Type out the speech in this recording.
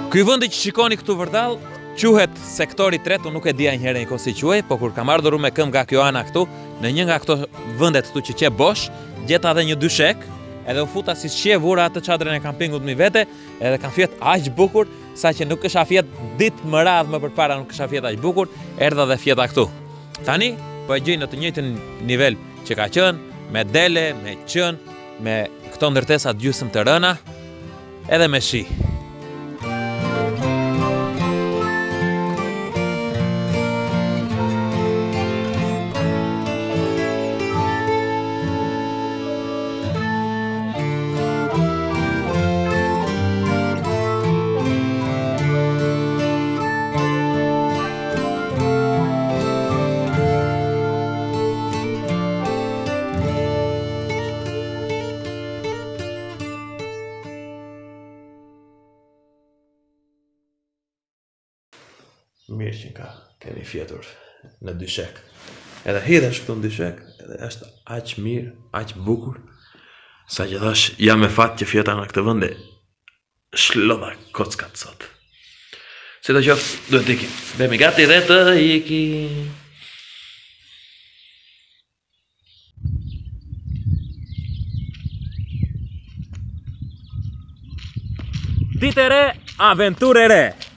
Ky vendi që shikoni këtu vërdall quhet sektori 3, unë nuk e dija njëherë ko si quhej, po kur kam ardhur me këmbë nga kjo ana këtu, në një nga këto vendet këtu që qe bosh, gjeta edhe një dyshek, edhe u futa si shqie, vura atë çadrën e kampingut mi vete, edhe kam fjet aq bukur, sa që nuk kisha fjet ditë më radh më përpara, nuk kisha fjet aq bukur, erdha dhe fjeta këtu. Tani po e gjej në të njëjtin nivel që ka qenë, me dele, me qen, me këto ndërtesa gjysmë të rëna, edhe me shi. Mirë që keni fjetur në dyshek. Edhe hidhesh këtu në dyshek, edhe është aq mirë, aq bukur, sa që thash, jam me fat që fjeta në këtë vende shlodha kockat sot. Si të qoftë, duhet ikim. Bemi gati dhe të ikim. Ditë e re, aventurë e re.